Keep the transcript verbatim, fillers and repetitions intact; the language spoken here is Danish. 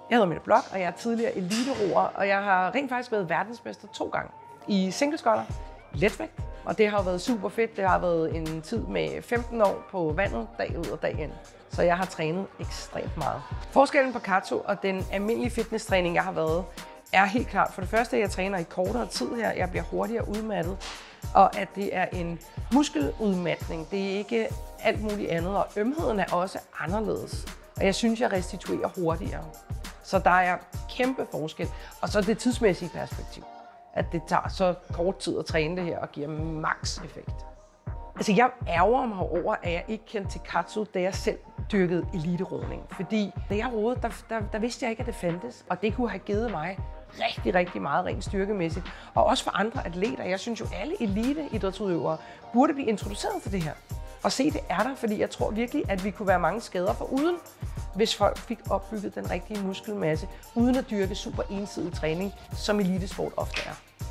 Jeg hedder Mette Bloch, og jeg er tidligere eliteroer, og jeg har rent faktisk været verdensmester to gange i singlesculler, letvægt, og det har jo været super fedt. Det har været en tid med femten år på vandet, dag ud og dag ind. Så jeg har trænet ekstremt meget. Forskellen på Kato og den almindelige fitnesstræning, jeg har været, er helt klart for det første, at jeg træner i kortere tid her. Jeg bliver hurtigere udmattet, og at det er en muskeludmatning. Det er ikke alt muligt andet, og ømheden er også anderledes. Og jeg synes, jeg restituerer hurtigere. Så der er kæmpe forskel. Og så det tidsmæssige perspektiv. At det tager så kort tid at træne det her og giver max effekt. Altså, jeg ærger mig over, at jeg ikke kendte til Kato, da jeg selv dyrkede eliteroning. Fordi da jeg roede, der, der, der vidste jeg ikke, at det fandtes. Og det kunne have givet mig rigtig, rigtig meget rent styrkemæssigt. Og også for andre atleter. Jeg synes jo, alle eliteidrætsudøvere burde blive introduceret til det her. Og se, det er der, fordi jeg tror virkelig, at vi kunne være mange skader foruden, hvis folk fik opbygget den rigtige muskelmasse, uden at dyrke super ensidig træning, som elitesport ofte er.